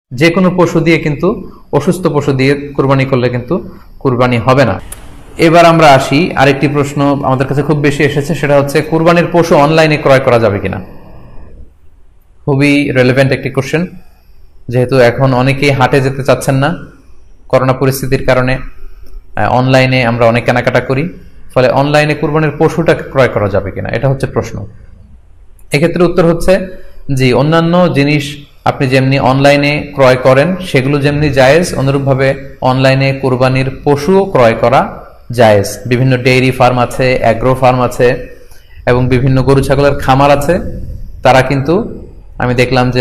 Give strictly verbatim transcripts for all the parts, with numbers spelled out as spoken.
যে কোনো পশু দিয়ে কিন্তু অসুস্থ পশু দিয়ে কুরবানি করলে কিন্তু কুরবানি হবে না। এবার আমরা আসি আরেকটি প্রশ্ন আমাদের কাছে খুব বেশি এসেছে, সেটা হচ্ছে কুরবানির পশু অনলাইনে ক্রয় করা যাবে কিনা। খুবই রেলেভেন্ট একটি কোশ্চেন, যেহেতু এখন অনেকেই হাটে যেতে চাচ্ছেন না করোনা পরিস্থিতির কারণে। অনলাইনে আমরা অনেক কেনাকাটা করি, ফলে অনলাইনে কুরবানির পশুটা ক্রয় করা যাবে কিনা, এটা হচ্ছে প্রশ্ন। এক্ষেত্রে উত্তর হচ্ছে জি, অন্যান্য জিনিস আপনি যেমনি অনলাইনে ক্রয় করেন সেগুলো যেমনি জায়েজ, অনুরূপভাবে অনলাইনে কুরবানির পশুও ক্রয় করা জায়েজ। বিভিন্ন ডেইরি ফার্ম আছে, অ্যাগ্রো ফার্ম আছে এবং বিভিন্ন গরু ছাগলের খামার আছে। তারা কিন্তু আমি দেখলাম যে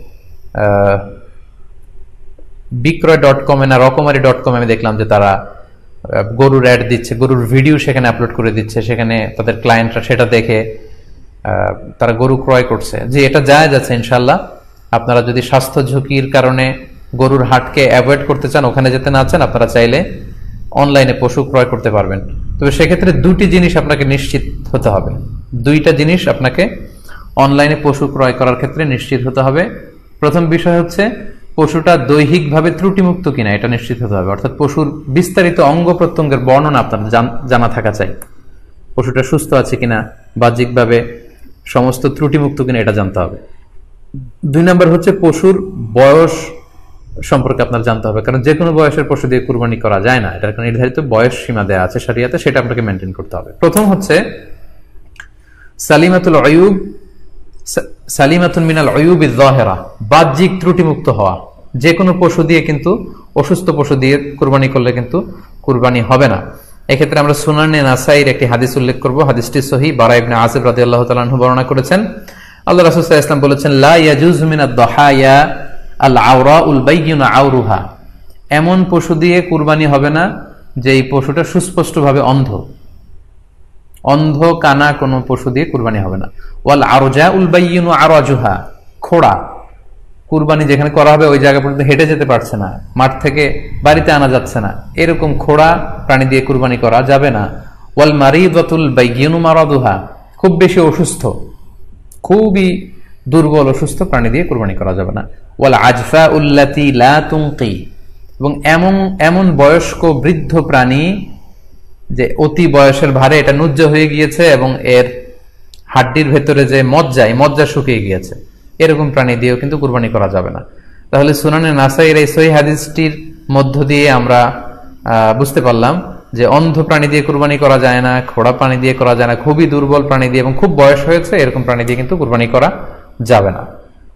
বিক্রয় ডট কমে না রকমারি ডট কমে আমি দেখলাম যে তারা গরুর অ্যাড দিচ্ছে, গরুর ভিডিও সেখানে আপলোড করে দিচ্ছে, সেখানে তাদের ক্লায়েন্টরা সেটা দেখে তারা গরু ক্রয় করছে। যে এটা জায়েজ আছে ইনশাল্লাহ। আপনারা যদি স্বাস্থ্য ঝুঁকির কারণে গরুর হাটকে অ্যাভয়েড করতে চান, ওখানে যেতে না চান, আপনারা চাইলে অনলাইনে পশু ক্রয় করতে পারবেন। তবে সেক্ষেত্রে দুটি জিনিস আপনাকে নিশ্চিত হতে হবে, দুইটা জিনিস আপনাকে অনলাইনে পশু ক্রয় করার ক্ষেত্রে নিশ্চিত হতে হবে। প্রথম বিষয় হচ্ছে পশুটা দৈহিকভাবে ত্রুটিমুক্ত কিনা, এটা নিশ্চিত হতে হবে। অর্থাৎ পশুর বিস্তারিত অঙ্গ প্রত্যঙ্গের বর্ণনা আপনার জানা থাকা চাই। পশুটা সুস্থ আছে কিনা, বাহ্যিকভাবে সমস্ত ত্রুটিমুক্ত কিনা, এটা জানতে হবে। দুই নম্বর হচ্ছে পশুর বয়স সম্পর্কে আপনার জানতে হবে, কারণ যে কোনো বয়সের পশু দিয়ে কুরবানি করা যায় না, এটার একটা নির্ধারিত বয়স সীমা দেওয়া আছে শরিয়াতে, সেটা আপনাকে মেনটেন করতে হবে। প্রথম হচ্ছে সালিমাতুল আয়ুব, সালিমাতুন মিনাল আয়ুবিয যাহিরা, বাহ্যিক ত্রুটিমুক্ত হওয়া। যে কোনো পশু দিয়ে কিন্তু অসুস্থ পশু দিয়ে কুরবানি করলে কিন্তু কুরবানি হবে না। এক্ষেত্রে আমরা সুনানে নাসাইর একটি হাদিস উল্লেখ করব। হাদিসটি সহিহ, বারা ইবনে আযিব রাদিয়াল্লাহু তাআলা আনহু বর্ণনা করেছেন। আল্লাহ রাসূল সাল্লাল্লাহু আলাইহি ওয়াসাল্লাম বলেছেন, লা ইয়াজুজু মিনাদ দাহায়া আল আওরাউল বাইয়িনু আওরুহা, এমন পশু দিয়ে কুরবানি হবে না যে এই পশুটা সুস্পষ্টভাবে অন্ধ। অন্ধ কানা কোনো পশু দিয়ে কুরবানি হবে না। ওয়াল আরজাউল বাইয়িনু আরাজুহা, খোড়া, কুরবানি যেখানে করা হবে ওই জায়গা পর্যন্ত হেঁটে যেতে পারছে না, মাঠ থেকে বাড়িতে আনা যাচ্ছে না, এরকম খোড়া প্রাণী দিয়ে কুরবানি করা যাবে না। ওয়াল মারিদাতুল বাইয়িনু মারাদুহা, খুব বেশি অসুস্থ, খুবই দুর্বল অসুস্থ প্রাণী দিয়ে কুরবানি করা যাবে না। ওয়াল আজফাউল্লাতী লা তুনকি, এবং এমন এমন বয়স্ক বৃদ্ধ প্রাণী যে অতি বয়সের ভারে এটা নুজ্জ হয়ে গিয়েছে এবং এর হাড্ডির ভেতরে যে মজ্জা, এই মজ্জা শুকিয়ে গিয়েছে, এরকম প্রাণী দিয়েও কিন্তু কুরবানি করা যাবে না। তাহলে সুনানে নাসাইর এই সহিহ হাদিসটির মধ্য দিয়ে আমরা বুঝতে পারলাম যে অন্ধ প্রাণী দিয়ে কুরবানি করা যায় না, খোড়া প্রাণী দিয়ে করা যায় না, খুবই দুর্বল প্রাণী দিয়ে এবং খুব বয়স হয়েছে এরকম প্রাণী দিয়ে কিন্তু কুরবানি করা যাবে না।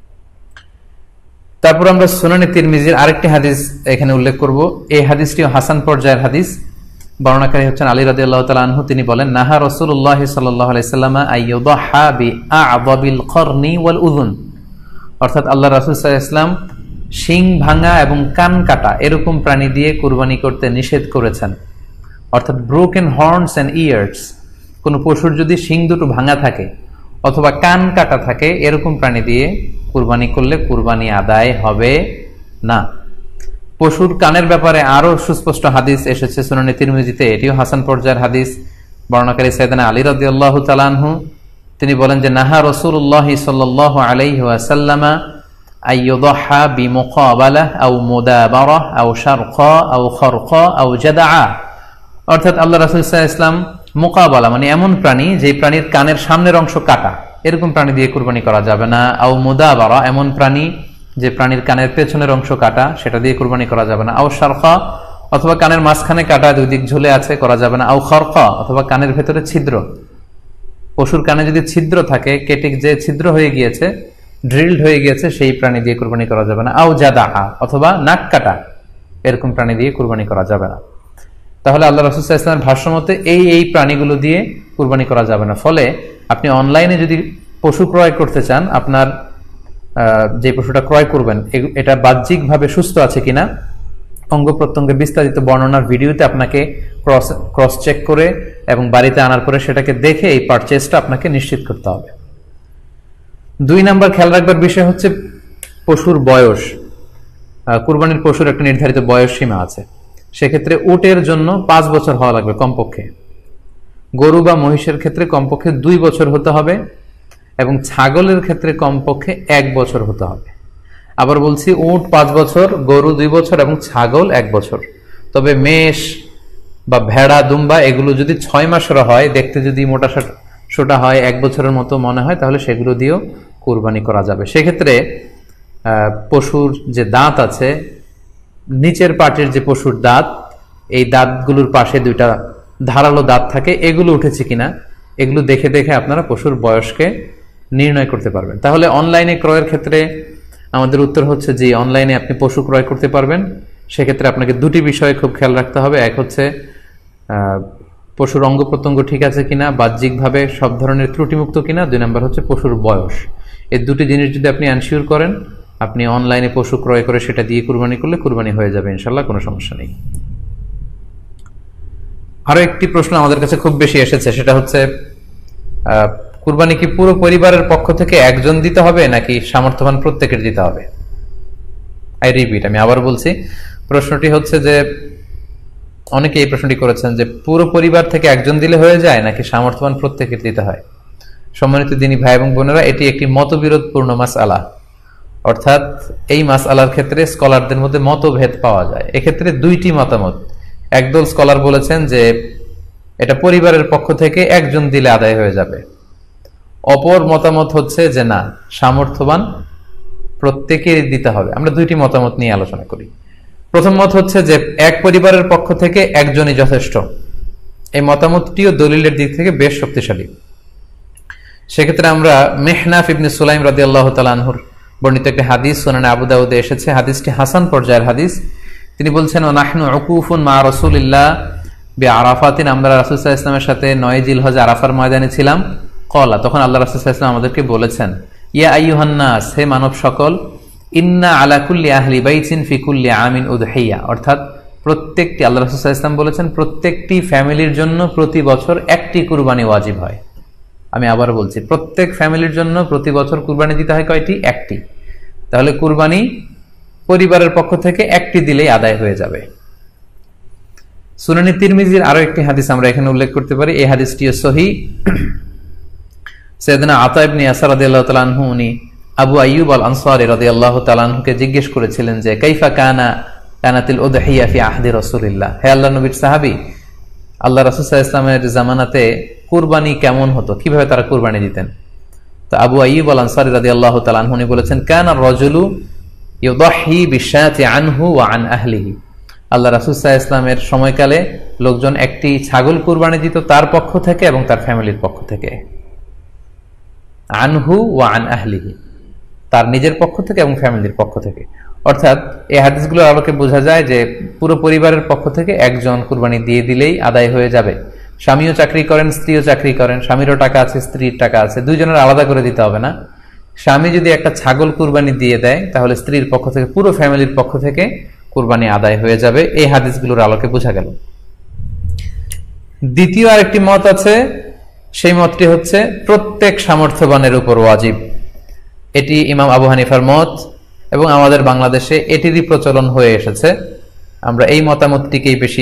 তারপর আমরা সুনানে তিরমিজির আরেকটি হাদিস এখানে উল্লেখ করব। এই হাদিসটিও হাসান পর্যায়ের হাদিস। বর্ণনাকারী হচ্ছেন আলী রাদিয়াল্লাহু তাআলা আনহু। তিনি বলেন, নাহা রাসূলুল্লাহ সাল্লাল্লাহু আলাইহি ওয়াসাল্লাম আইয়ুদহা বিআ'যাবিল করনি ওয়াল উযুন, অর্থাৎ আল্লাহ রাসূল সাল্লাল্লাহু আলাইহি ওয়াসাল্লাম শিং ভাঙা এবং কান কাটা এরকম প্রাণী দিয়ে কুরবানি করতে নিষেধ করেছেন। অর্থাৎ ব্রোকেন হর্নস এন্ড ইয়ার্স, কোন পশুর যদি শিং দুটো ভাঙা থাকে অথবা কান কাটা থাকে, এরকম প্রাণী দিয়ে কুরবানি করলে কুরবানি আদায় হবে না। পশুর কানের ব্যাপারে আরো সুস্পষ্ট হাদিস এসেছে সুনানে তিরমিজিতে, এটিও হাসান পর্যায়ের হাদিস। বর্ণনাকারী সাইয়েদনা আলী রাদিয়াল্লাহু তাআলা আনহু, তিনি বলেন যে নাহা রাসূলুল্লাহ সাল্লাল্লাহু আলাইহি ওয়াসাল্লাম আইয়ুদহা বিমুকাবালাহ আও মুদাবারাহ আও শারকা আও খারকা আও জাদআ, অর্থাৎ আল্লাহ রাসূল সাল্লাল্লাহু আলাইহি ওয়াসাল্লাম মুকাবালা মানে এমন প্রাণী যে প্রাণীর কানের সামনের অংশ কাটা, এরকম প্রাণী দিয়ে কুরবানি করা যাবে না। আও মুদাবারা, এমন প্রাণী যে প্রাণীর কানের পেছনের অংশ কাটা, সেটা দিয়ে কুরবানি করা যাবে না। আও শারকা, অথবা কানের মাঝখানে কাটা, দুই দিক ঝুলে আছে, করা যাবে না। আও খারকা, অথবা কানের ভেতরে ছিদ্র, পশুর কানে যদি ছিদ্র থাকে, কেটে যে ছিদ্র হয়ে গিয়েছে, ড্রিলড হয়ে গিয়েছে, সেই প্রাণী দিয়ে কুরবানি করা যাবে না। আও জাদা, অথবা নাক কাটা, এরকম প্রাণী দিয়ে কুরবানি করা যাবে না। তাহলে আল্লাহ রাসূল সাল্লাল্লাহু আলাইহি ওয়াসাল্লামের ভাষ্য মতে এই এই প্রাণীগুলো দিয়ে কুরবানি করা যাবে না। ফলে আপনি অনলাইনে যদি পশু ক্রয় করতে চান, আপনার যে পশুটা ক্রয় করবেন এটা বাহ্যিকভাবে সুস্থ আছে কিনা, অঙ্গ প্রত্যঙ্গের বিস্তারিত বর্ণনার ভিডিওতে আপনাকে ক্রস ক্রস চেক করে এবং বাড়িতে আনার পরে সেটাকে দেখে এই পারচেজটা আপনাকে নিশ্চিত করতে হবে। দুই নাম্বার খেয়াল রাখবার বিষয় হচ্ছে পশুর বয়স। কুরবানির পশুর একটা নির্ধারিত বয়স সীমা আছে, সেক্ষেত্রে উটের জন্য পাঁচ বছর হওয়া লাগবে কমপক্ষে, গরু বা মহিষের ক্ষেত্রে কমপক্ষে দুই বছর হতে হবে এবং ছাগলের ক্ষেত্রে কমপক্ষে এক বছর হতে হবে। আবার বলছি উট পাঁচ বছর, গরু দুই বছর এবং ছাগল এক বছর। তবে মেষ বা ভেড়া, দুম্বা এগুলো যদি ছয় মাসের হয়, দেখতে যদি মোটা সোটা হয়, এক বছরের মতো মনে হয়, তাহলে সেগুলো দিয়েও কুরবানি করা যাবে। সেক্ষেত্রে পশুর যে দাঁত আছে, নিচের পাটের যে পশুর দাঁত, এই দাঁতগুলোর পাশে দুইটা ধারালো দাঁত থাকে, এগুলো উঠেছে কিনা এগুলো দেখে দেখে আপনারা পশুর বয়সকে নির্ণয় করতে পারবেন। তাহলে অনলাইনে ক্রয়ের ক্ষেত্রে আমাদের উত্তর হচ্ছে যে অনলাইনে আপনি পশু ক্রয় করতে পারবেন। সেক্ষেত্রে আপনাকে দুটি বিষয়ে খুব খেয়াল রাখতে হবে। এক হচ্ছে পশুর অঙ্গ প্রত্যঙ্গ ঠিক আছে কিনা, বাহ্যিকভাবে সব ধরনের ত্রুটিমুক্ত কিনা। দুই নম্বর হচ্ছে পশুর বয়স। এই দুটি জিনিস যদি আপনি এনশিওর করেন, আপনি অনলাইনে পশু ক্রয় করে সেটা দিয়ে কুরবানি করলে কুরবানি হয়ে যাবে ইনশাল্লাহ, কোনো সমস্যা নেই। আরো একটি প্রশ্ন আমাদের কাছে খুব বেশি এসেছে, সেটা হচ্ছে কুরবানি কি পুরো পরিবারের পক্ষ থেকে একজন দিতে হবে নাকি সামর্থ্যবান প্রত্যেকের দিতে হবে? আই রিপিট, আমি আবার বলছি, প্রশ্নটি হচ্ছে যে অনেকে এই প্রশ্নটি করেছেন যে পুরো পরিবার থেকে একজন দিলে হয়ে যায় নাকি সামর্থ্যবান প্রত্যেকের দিতে হয়। সম্মানিত দিনী ভাই এবং বোনেরা, এটি একটি মতবিরোধপূর্ণ মাসআলা, অর্থাৎ এই মাসআলার ক্ষেত্রে স্কলারদের মধ্যে মতভেদ পাওয়া যায়। এক্ষেত্রে দুইটি মতামত। একদল স্কলার বলেছেন যে এটা পরিবারের পক্ষ থেকে একজন দিলে আদায় হয়ে যাবে। অপর মতামত হচ্ছে যে না, সামর্থ্যবান প্রত্যেকেরই দিতে হবে। আমরা দুইটি মতামত নিয়ে আলোচনা করি। প্রথম মত হচ্ছে যে এক পরিবারের পক্ষ থেকে একজনই যথেষ্ট। এই মতামতটিও দলিলের দিক থেকে বেশ শক্তিশালী। সেক্ষেত্রে আমরা মেহনাফ ইবনে সুলাইম রাদিয়াল্লাহু তাআলা আনহুর বর্ণিত একটি হাদিস সুনানে আবু দাউদে এসেছে। হাদিসটি হাসান পর্যায়ের হাদিস। তিনি বলছেন, ওয়া নাহনু উকুফুন মা রাসূলিল্লাহ বিআরাফাতিন, আমরা রাসূল সাল্লাল্লাহু আলাইহি ওয়াসাল্লামের সাথে নয় জিলহজ আরাফার ময়দানে ছিলাম। ক্বালা, তখন আল্লাহ রাসূল সাল্লাল্লাহু আলাইহি ওয়াসাল্লাম আমাদেরকে বলেছেন, ইয়া আইয়ুহান নাস, হে মানব সকল, ইন্না আলা কুল্লি আহলি বাইতিন ফি কুল্লি আমিন উদহিয়া, অর্থাৎ প্রত্যেকটি, আল্লাহ রাসূল সাল্লাল্লাহু আলাইহি ওয়াসাল্লাম বলেছেন প্রত্যেকটি ফ্যামিলির জন্য প্রতি বছর একটি কুরবানি ওয়াজিব হয়। আমি আবার বলছি, প্রত্যেক ফ্যামিলির জন্য প্রতি বছর কুরবানি দিতে হয় কয়টি? একটি। তাহলে কুরবানি পরিবারের পক্ষ থেকে একটি দিলেই আদায় হয়ে যাবে। সুনানি তিরমিজির আরো একটি হাদিস আমরা এখানে উল্লেখ করতে পারি। এই হাদিসটিও সহিহ। সাইয়েদনা আতা ইবনে ইয়াসার রাদিয়াল্লাহু তাআলা আনহু উনি আবু আইয়ুব আল আনসারী রাদিয়াল্লাহু তাআলা আনহুকে জিজ্ঞেস করেছিলেন যে কাইফা কানা কানাতিল উদহিয়া ফি আহদি রাসূলিল্লাহ, হে আল্লাহর নবীর সাহাবী, আল্লাহ রাসূল সাল্লাল্লাহু আলাইহি ওয়াসাল্লামের জামানাতে কুরবানি কেমন হতো, কিভাবে তারা কুরবানি দিতেন? তো আবু আইয়ুব আল আনসারী রাদিয়াল্লাহু তাআলা আনহু উনি বলেছেন, কানা রাজুলু ইউদাহি বিশাতি আনহু ওয়া আন আহলিহি, আল্লাহ রাসূল সাল্লাল্লাহু আলাইহি ওয়াসাল্লামের সময়কালে লোকজন একটি ছাগল কুরবানি দিত তার পক্ষ থেকে এবং তার ফ্যামিলির পক্ষ থেকে। আনহু ওয়া আন আহলিহি, তার নিজের পক্ষ থেকে এবং ফ্যামিলির পক্ষ থেকে। অর্থাৎ এই হাদিসগুলোর আলোকে বোঝা যায় যে পুরো পরিবারের পক্ষ থেকে একজন কুরবানি দিয়ে দিলেই আদায় হয়ে যাবে। স্বামীও চাকরি করেন, স্ত্রীও চাকরি করেন, স্বামীরও টাকা আছে, স্ত্রীর টাকা আছে, দুইজনের আলাদা করে দিতে হবে না। স্বামী যদি একটা ছাগল কুরবানি দিয়ে দেয়, তাহলে স্ত্রীর পক্ষ থেকে, পুরো ফ্যামিলির পক্ষ থেকে কুরবানি আদায় হয়ে যাবে। এই হাদিসগুলোর আলোকে বোঝা গেল। দ্বিতীয় আরেকটি মত আছে, সেই মতটি হচ্ছে প্রত্যেক সামর্থ্যবানের উপর ওয়াজিব। এটি ইমাম আবু হানিফার মত এবং আমাদের বাংলাদেশে এটিরই প্রচলন হয়ে এসেছে। আমরা এই মতামতটিকেই বেশি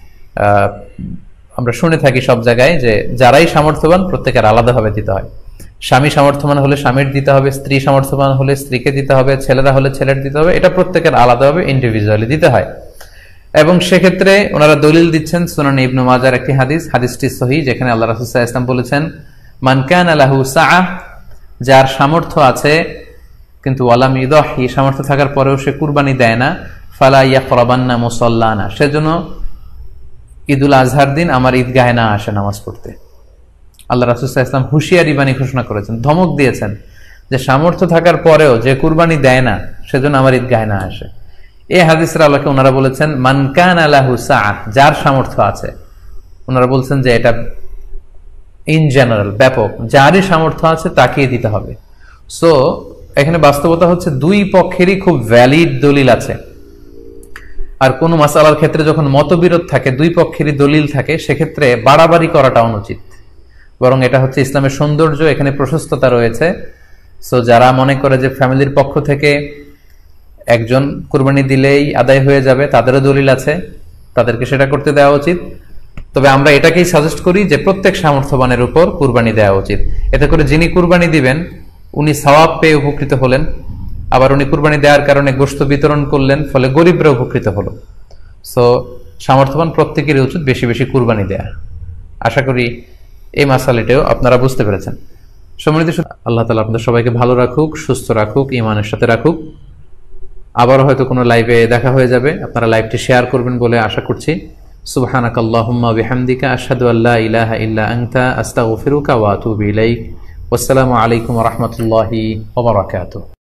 আমরা শুনে থাকি সব জায়গায়, যে যারাই সামর্থ্যবান প্রত্যেকের আলাদাভাবে দিতে হয়। স্বামী সামর্থ্যবান হলে স্বামীর দিতে হবে, স্ত্রী সামর্থ্যবান হলে স্ত্রীকে দিতে হবে, ছেলেরা হলে ছেলের দিতে হবে। এটা প্রত্যেকের আলাদাভাবে ইন্ডিভিজুয়ালি দিতে হয়। এবং সেক্ষেত্রে ওনারা দলিল দিচ্ছেন সুনান ইবনে মাজার একটি হাদিস, হাদিসটি সহিহ, যেখানে আল্লাহ রাসূল সাল্লাল্লাহু আলাইহি ওয়াসাল্লাম বলেছেন, মান কানা লাহু সাআহ, যার সামর্থ্য আছে কিন্তু ওয়ালাম ইউদাহি, সামর্থ্য থাকার পরেও সে কুরবানি দেয় না, ফালা ইয়াকরাবান্না মুসাল্লানা, সেজন্য ঈদুল আজহার দিন আমার ঈদগাহে না আসে নামাজ পড়তে। আল্লাহ রাসূল সাল্লাল্লাহু আলাইহি ওয়াসাল্লাম হুঁশিয়ারি বাণী ঘোষণা করেছেন, ধমক দিয়েছেন যে সামর্থ্য থাকার পরেও যে কুরবানি দেয় না সেজন্য আমার ঈদগাহে না আসে। এই হাদিসের আলোকে ওনারা বলেছেন মান কানা লাহু সাআহ, যার সামর্থ্য আছে। ওনারা বলছেন যে এটা ইন জেনারেল, ব্যাপক, যারই সামর্থ্য আছে তাকেই দিতে হবে। সো এখানে বাস্তবতা হচ্ছে দুই পক্ষেরই খুব ভ্যালিড দলিল আছে। আর কোন মাসালার ক্ষেত্রে যখন মতবিরোধ থাকে, দুই পক্ষেরই দলিল থাকে, সেক্ষেত্রে বাড়াবাড়ি করাটা অনুচিত। বরং এটা হচ্ছে ইসলামের সৌন্দর্য, এখানে প্রশস্ততা রয়েছে। সো যারা মনে করে যে ফ্যামিলির পক্ষ থেকে একজন কুরবানি দিলেই আদায় হয়ে যাবে, তাদেরও দলিল আছে, তাদেরকে সেটা করতে দেওয়া উচিত। তবে আমরা এটাকেই সাজেস্ট করি যে প্রত্যেক সামর্থ্যবানের উপর কুরবানি দেওয়া উচিত। এতে করে যিনি কুরবানি দিবেন উনি সওয়াব পেয়ে উপকৃত হলেন, আবার উনি কুরবানি দেওয়ার কারণে গোশত বিতরণ করলেন, ফলে গরিবরা উপকৃত হলো। সো সামর্থ্যবান প্রত্যেকেরই উচিত বেশি বেশি কুরবানি দেয়া। আশা করি এই মাসালাটাও আপনারা বুঝতে পেরেছেন। সম্মানিত, আল্লাহ তাআলা আপনাদের সবাইকে ভালো রাখুক, সুস্থ রাখুক, ঈমানের সাথে রাখুক। আবারও হয়তো কোনো লাইভে দেখা হয়ে যাবে, আপনারা লাইভটি শেয়ার করবেন বলে আশা করছি। সুবহানাকাল্লাহুম্মা বিহামদিকা আশহাদু আল্লা ইলাহা ইল্লা আনতা আস্তাগফিরুকা ওয়া আতুবু ইলাইক। ওয়াসসালামু আলাইকুম ওয়া রাহমাতুল্লাহি ওয়া বারাকাতুহু।